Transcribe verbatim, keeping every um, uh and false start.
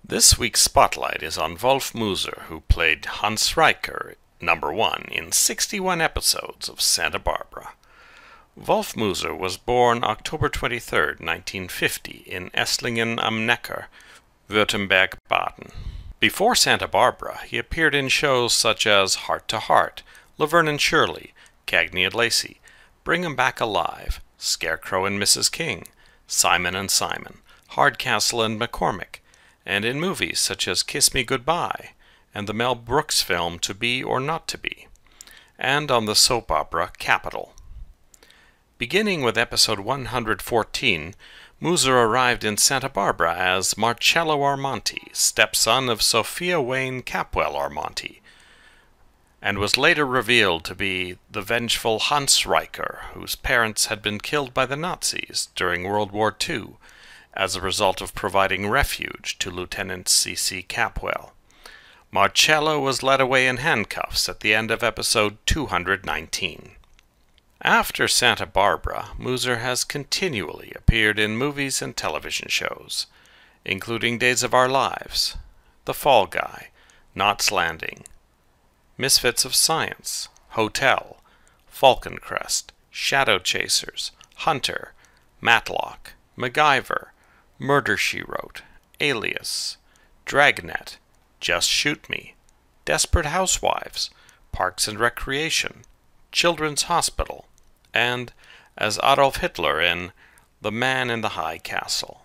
This week's spotlight is on Wolf Moser, who played Hans Riker, number one, in sixty-one episodes of Santa Barbara. Wolf Moser was born October twenty-third, nineteen fifty, in Esslingen am Neckar, Württemberg, Baden. Before Santa Barbara, he appeared in shows such as Heart to Heart, Laverne and Shirley, Cagney and Lacey, Bring 'em Back Alive, Scarecrow and Missus King, Simon and Simon, Hardcastle and McCormick, and in movies such as Kiss Me Goodbye, and the Mel Brooks film To Be or Not to Be, and on the soap opera Capital. Beginning with episode one hundred fourteen, Moser arrived in Santa Barbara as Marcello Armonti, stepson of Sophia Wayne Capwell Armonti, and was later revealed to be the vengeful Hans Riker, whose parents had been killed by the Nazis during World War Two as a result of providing refuge to Lieutenant C C Capwell. Marcello was led away in handcuffs at the end of episode two hundred nineteen. After Santa Barbara, Moser has continually appeared in movies and television shows, including Days of Our Lives, The Fall Guy, Knots Landing, Misfits of Science, Hotel, Falcon Crest, Shadow Chasers, Hunter, Matlock, MacGyver, Murder, She Wrote, Alias, Dragnet, Just Shoot Me, Desperate Housewives, Parks and Recreation, Children's Hospital, and as Adolf Hitler in The Man in the High Castle.